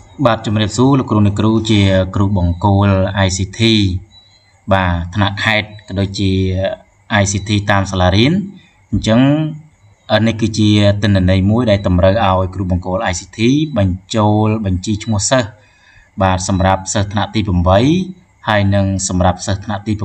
បាទជំរាបសួរលោកគ្រូអ្នកគ្រូជាគ្រូបង្គោល ICT បាទថ្នាក់ខេត្តក៏ដូចជា ICT តាមសាលារៀនអញ្ចឹងនេះគឺជាទិន្នន័យមួយដែលតម្រូវឲ្យគ្រូបង្គោល ICT បញ្ចូលបញ្ជីឈ្មោះសិស្សបាទសម្រាប់សិស្សថ្នាក់ទី8ហើយនិងសម្រាប់សិស្សថ្នាក់ទី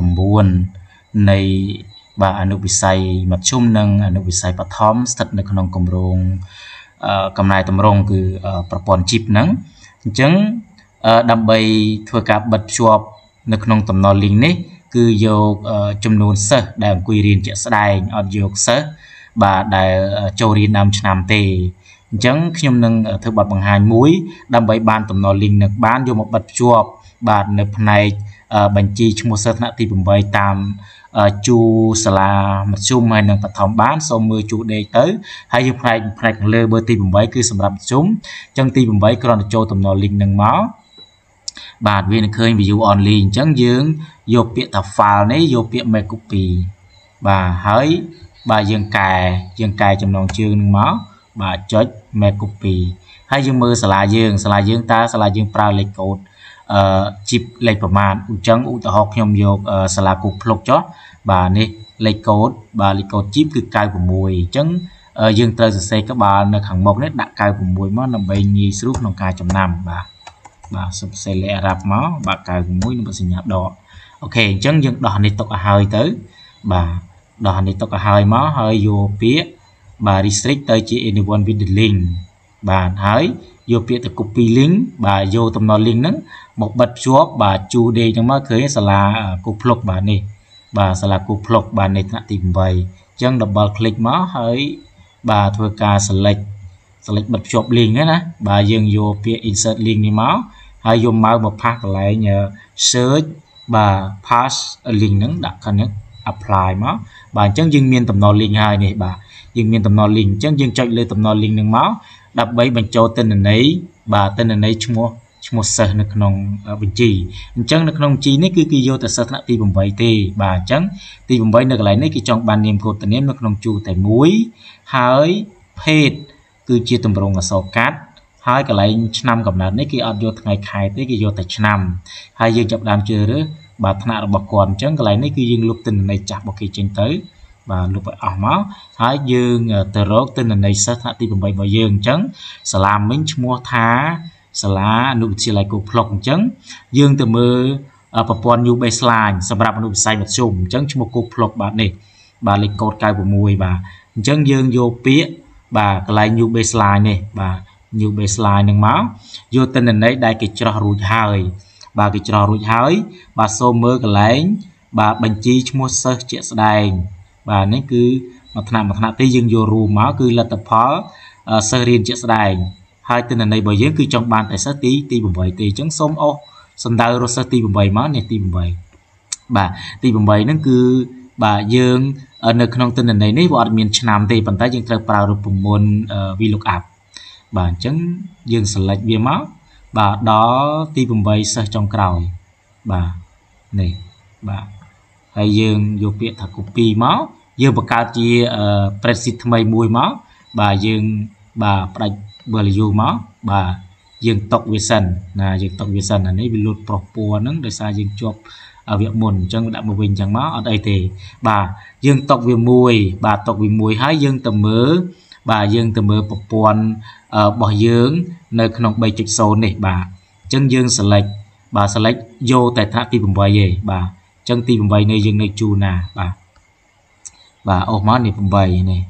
9នៃបាទអនុវិស័យមធ្យមនិងអនុវិស័យបឋមស្ថិតនៅក្នុងគម្រោងកំណែតម្រង់គឺប្រព័ន្ធ chip ហ្នឹងអញ្ចឹងដើម្បីធ្វើការបិទភ្ជាប់នៅក្នុងតំណ link នេះគឺយកចំនួនសិស្សដែលអង្គុយរៀនជាក់ស្ដែងអត់យកសិស្សបាទដែលចូលរៀនដើមឆ្នាំទេអញ្ចឹងខ្ញុំនឹងធ្វើបទបង្ហាញមួយដើម្បីបានតំណ link នឹងបានយកមកបិទភ្ជាប់បាទនៅផ្នែកបញ្ជីឈ្មោះសិស្សថ្នាក់ទី8តាមជួសាលាមធ្យមហើយនិងបឋមបានសូមមើលជួដេកទៅហើយយកផ្នែកខាងលើបើទី8គឺសម្រាប់មធ្យមអញ្ចឹងទី8គ្រាន់តែចូលតំណ link នឹងមកបាទវានឹងឃើញ view only អញ្ចឹងយើងយកពាក្យថា file នេះយកពាក្យ make copy បាទហើយបាទយើងកែចំណងជើងនឹងមកបាទចុច make copy ហើយយើងមើលសាលាយើងតើសាលាយើងប្រើលេខកូដchip លេខប្រមាណអញ្ចឹងឧទាហរណ៍ខ្ញុំយកសាលាគូភ្លុកចុះបាទនេះលេខកូដបាទលេខកូដ chip គឺ96អញ្ចឹងយើងត្រូវសរសេរក្បាលនៅខាងមុខនេះដាក់96មកដើម្បីងាយស្រួលក្នុងការចំណាំបាទសរសេរលេខអារ៉ាប់មកបាទ96នឹងសញ្ញាដកអូខេអញ្ចឹងយើងដោះនេះទុកឲ្យហើយទៅបាទដោះនេះទុកឲ្យហើយមកហើយយកពាក្យបាទ restrict ទៅជា anyone with the link បាទហើយយកពាក្យទៅ copy link បាទយកតំណ link ហ្នឹងមកបិទភ្ជាប់បាទជួដេកហ្នឹងមកឃើញសាលាគូភ្លុកបាទនេះបាទសាលាគូភ្លុកបាទនៃថ្នាក់ទី8អញ្ចឹង double click មកហើយបាទធ្វើការ select បិទភ្ជាប់ link ហ្នឹងណាបាទយើងយកពាក្យ insert link នេះមកហើយយកមកផាសកន្លែង search បាទ pass link ហ្នឹងដាក់ខាងនេះ apply មកបាទអញ្ចឹងយើងមានតំណ link ហើយនេះបាទយើងមានតំណ link អញ្ចឹងយើងចុចលើតំណ link ហ្នឹងមកដើម្បីបញ្ចូលទិន្នន័យបាទទិន្នន័យឈ្មោះសិស្សនៅក្នុងបញ្ជីអញ្ចឹងនៅក្នុងបញ្ជីនេះគឺគេយកតែសិស្សថ្នាក់ទី8ទេបាទអញ្ចឹងទី8នៅកន្លែងនេះគេចង់បាននាមកូដនាមនៅក្នុងជួរតែមួយហើយភេទគឺជាទម្រង់អក្សរកាត់ហើយកន្លែងឆ្នាំកំណើតនេះគេអត់យកថ្ងៃខែទេគេយកតែឆ្នាំហើយយើងចាប់ដើមជ្រើសរើសបាទថ្នាក់របស់គាត់អញ្ចឹងកន្លែងនេះគឺយើងលុបទិន្នន័យចាស់របស់គេចេញទៅបាទលុបឲ្យអស់មកហើយយើងទៅរកទិន្នន័យសិស្សថ្នាក់ទី8របស់យើងអញ្ចឹងសាលាមិញឈ្មោះថាសាលាអនុវិទ្យាល័យគូភ្លុកអញ្ចឹងយើងទៅមើលប្រព័ន្ធ new baseline សម្រាប់អនុវិស័យមធ្យមអញ្ចឹងឈ្មោះគូភ្លុកបាទនេះបាទលេខកូដ96បាទអញ្ចឹងយើងយកពាក្យបាទកន្លែង new baseline នេះបាទ new baseline នឹងមកយកទិន្នន័យដែលគេច្រោះរួចហើយបាទគេច្រោះរួចហើយបាទសូមមើលកន្លែងបាទបញ្ជីឈ្មោះសិស្សជាក់ស្ដែងបាទនេះគឺមួយថ្នាក់ទីយើងយករួមមកគឺលទ្ធផលសិស្សរៀនជាក់ស្ដែងហើយទិន្នន័យរបស់យើងគឺចង់បានតែសិស្សទី8ទេអញ្ចឹងសូមអូសសំដៅរកសិស្សទី8មកនេះទី8បាទទី8ហ្នឹងគឺបាទយើងនៅក្នុងទិន្នន័យនេះវាអត់មានឆ្នាំទេប៉ុន្តែយើងត្រូវប្រើរូបមន្ត VLOOKUP បាទអញ្ចឹងយើង select វាមកបាទដល់ទី8សិស្សចុងក្រោយបាទនេះបាទហើយយើងយកពាក្យថា copy មកយើងបង្កើតជា spreadsheet ថ្មីមួយមកបាទយើងបាទផ្ដាច់ value មកបាទយើងຕົកវាសិនណាយើងຕົកវាសិនអានេះវាលូតប្រុសពណ៌ហ្នឹងដោយសារយើងជាប់វគ្គមុនអញ្ចឹងដាក់មកវិញអញ្ចឹងមកអត់អីទេបាទយើងຕົកវាមួយបាទຕົកវាមួយហើយយើងទៅមើលបាទយើងទៅមើលប្រព័ន្ធរបស់យើងនៅក្នុង 3.0 នេះបាទអញ្ចឹងយើង select បាទ select យកតែថ្នាក់ទី8ទេបាទអញ្ចឹងទី8នេះយើងនៅជួរណាបាទអូសមកនេះ8នេះ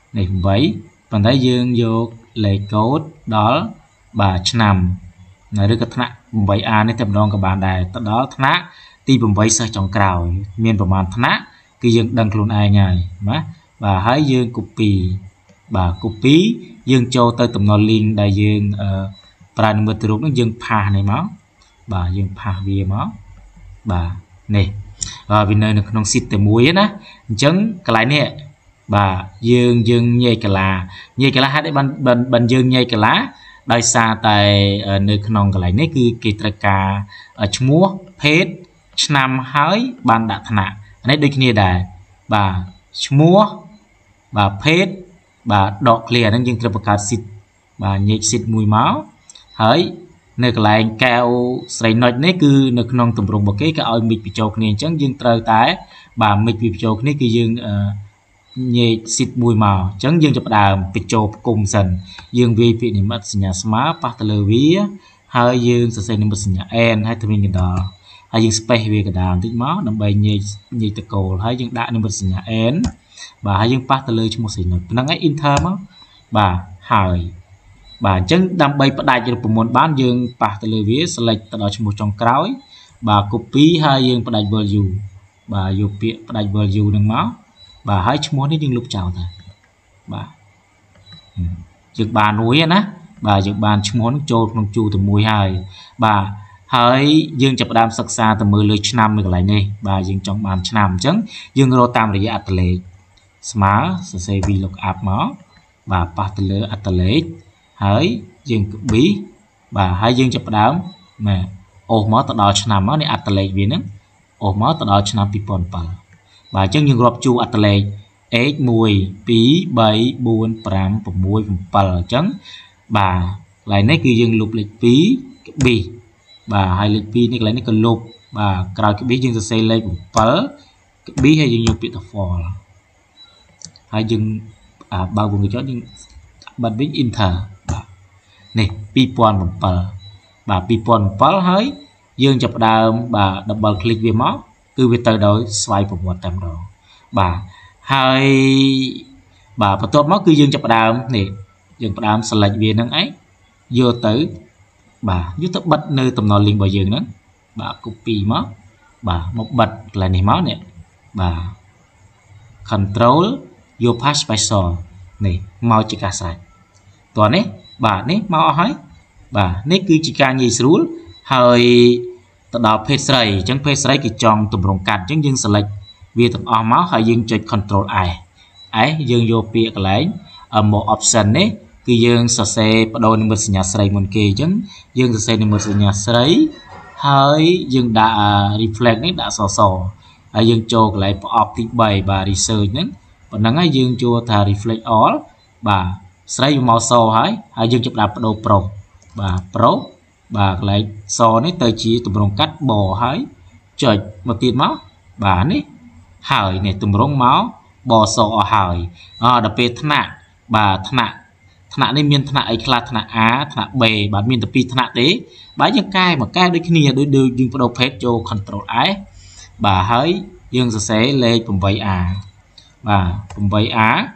8ប៉ុន្តែយើងយកលេខកូដដល់បាទឆ្នាំឬក៏ថ្នាក់ 8A នេះតែម្ដងក៏បានដែរទៅដល់ថ្នាក់ទី8សិស្សចុងក្រោយមានប្រមាណថ្នាក់គឺយើងដឹងខ្លួនឯងហើយណាបាទហើយយើង copy បាទ copy យើងចូលទៅតំណ link ដែលយើងប្រើនិមិត្តរូបនឹងយើងផាសនេះមកបាទយើងផាសវាមកបាទនេះវានៅក្នុង sheet តែមួយណាអញ្ចឹងកន្លែងនេះបាទយើងញែកកាឡាហេតុអីបានយើងញែកកាឡាដោយសារតែនៅក្នុងកន្លែងនេះគឺគេត្រូវការឈ្មោះភេទឆ្នាំហើយបានដាក់ថ្នាក់នេះដូចគ្នាដែរបាទឈ្មោះបាទភេទបាទដក clear ហ្នឹងយើងត្រូវបង្កើត sheet បាទញែក sheet មួយមកហើយ nơi cái lại keo sấy nói này cứ nơi non tầm rồng bậc cái ao mịch bị chọc này chẳng dương trời tái bà mịch bị chọc này cứ dương nhẹ xịt mùi màu chẳng dương chập đàm bị chọc cùng sần dương vi bị niệm mất nhà smart bắt lừa vía hai dương sẽ xây nên mất nhà en hay thay mình đó hai dương space về cái đàm tích máu nằm bay nhẹ nhẹ tật cổ hai dương đại nên mất nhà en bà hai dương bắt lừa cho một sự nói năng ấy inter máu bà hai bà chân đam bay bắt đại cho một môn bán dương bắt lừa vía select đó cho một trong cõi bà copy hai dương bắt đại value bà vô bịa bắt đại value năng máu bà hai chú muốn đi lúc chào thôi bà dựng bà núi á bà dựng bàn chú muốn trôiក្នុងchu từ mùi hai bà hãy dương chập đam sắc xa từ mười lưỡi năm được lại này bà dương trong bàn năm chấn dương rô tam để ạt lệ smart sẽ vi lục áp máu bà bắt lỡ ạt lệ hãy dương cực bí bà hai dương chập đam mà ô máu từ đó năm máu này ạt lệ vì nó ô máu từ đó năm pipon bà bà chân dương rộp chu ạt lệ x mùi bí bảy buôn pram và mùi pal chấn bà lại nấy cứ dương lục lịch bí bì bà hai lịch bí này lại nấy cần lục bà cào cái bí dương sẽ xây lên pal bí hay dương dùng bị tập phò hai dương bao gồm cái chó nhưng bật bí inter bà này pipon pal bà pipon pal hơi dương chập đào bà double click về móc cứ về từ đó swipe một tầm đó bà hai bà bắt tốt máu cứ dương chập đào này dương chập đào select về năng ấy vô tới bà giúp tới bật nơi tầm nọ liền vào dương đó bà copy máu bà một bật là này máu này bà control vô pass by so này mau chỉ cả sai toàn đấy bà này mau hỏi bà này cứ chỉ cả nhị srul hơi từ đó phê sấy chẳng phê sấy cái trong tụm rồng cạn chẳng dương select vì tụm ở máu hay dương chơi control ai ấy dương vô phía cái lấy ở một option đấy cứ dương sẽ bắt đầu nên một nhà sấy một kỳ chẳng dương sẽ nên một nhà sấy hơi dương đã reflect đấy đã sò hay dương cho cái lấy optic bảy bà research đấy còn năng ấy dương cho thà reflect all bà sấy màu sò hay dương chụp đạp bắt đầu pro bà pro bà lại so này tới chỉ tụm rồng cắt bò hái trời một tiền máu bà này hời này tụm rồng máu bò sọ hời đặc biệt thạ bà thạ này miền thạ ấy là thạ á thạ bề bà miền tập pi thạ đấy bà những cái mà cái đấy kia đôi đôi dương bắt đầu phép cho control ấy bà hới dương sẽ lên cùng vậy bà cùng vậy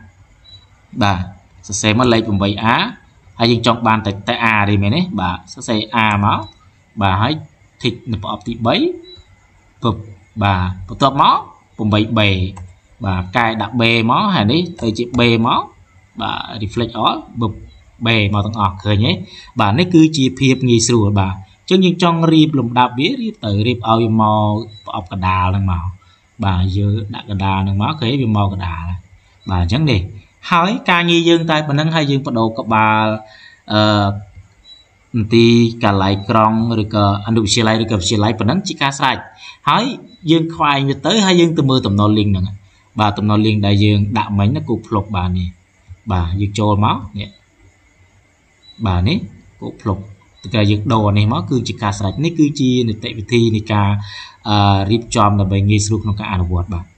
bà sẽ mà lên cùng vậy hay dương trong bàn tại a đi mày đấy bà sẽ xây a máu bà hãy thịt nộp optic bấy vực bà bắt top máu cùng bảy bề bà cài đặt bề máu hay đấy tới chị bề máu bà reflect ó vực bề màu tầng ọt khởi nhé bà nó cứ chỉ phiệp nghi sửa bà chứ nhưng trong rịp lùm đạp biết rịp tới rịp ao màu ọc cả đà lần màu bà giờ đặt cả đà lần máu khởi vì màu cả đà bà chẳng đi hỏi ca nhi dương tay bà nâng hai dương bắt đầu các bà thì cả lại con rồi cả anh được chia lại được chia lại và nắng chỉ ca sai hỏi dương khoai như tới hai dương từ mưa tầm nọ liền nè bà tầm nọ liền đại dương đạo mấy nó cục lục bà này bà dương trôi máu nè bà này cục lục từ cả dương đồ này máu cứ chỉ ca sai này cứ chi này tại vì thi này ca rip chom là bài nghe sưu không cả ăn bột bà